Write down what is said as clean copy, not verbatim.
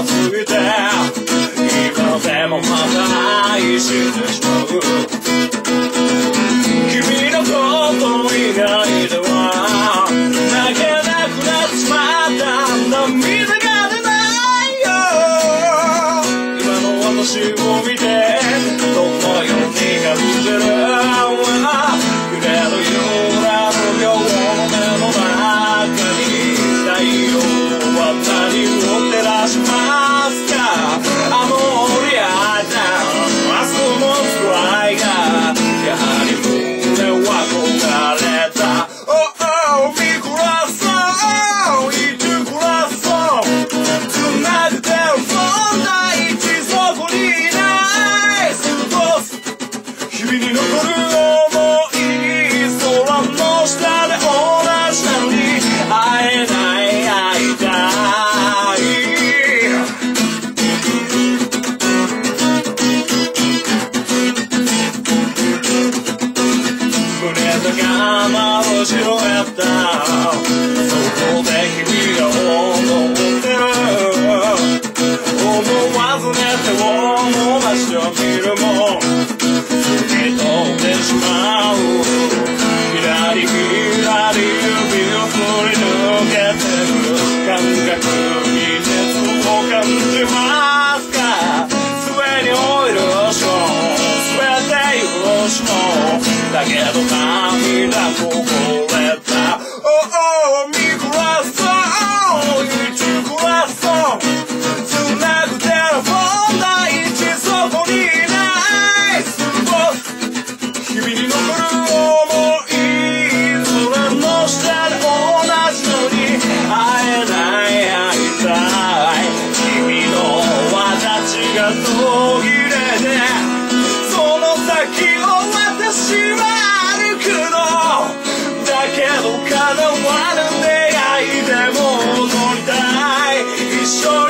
すぎて今でもまた愛してしまう君のこと以外では泣けなくなっちまった涙が出ないよ今の私を見てどのように感じてる揺れるような無病の目の中に太陽は何を照らしますかあのリアルなあそこのくらいがやはり胸は焦がれた Oh, mi coração e tu coração tonight the telephone night is so nice 日々に残る想い空の下で同じなのに会えない会いたい胸高まるシルエットそこで君が踊ってる思わずね手を伸ばしてみるも透き通ってしまうひらりひらり指を振り抜けてる感覚に熱を感じますか末にオイルショー全て許しもだけど涙こぼれた Oh, mi coração e tu coração tonight the telephone night is so nice 日々に残る想い空の下で同じのに会えない会いたい君の形が途切れてその先を私は歩くのだけど叶わぬ出会いでも踊りたい一生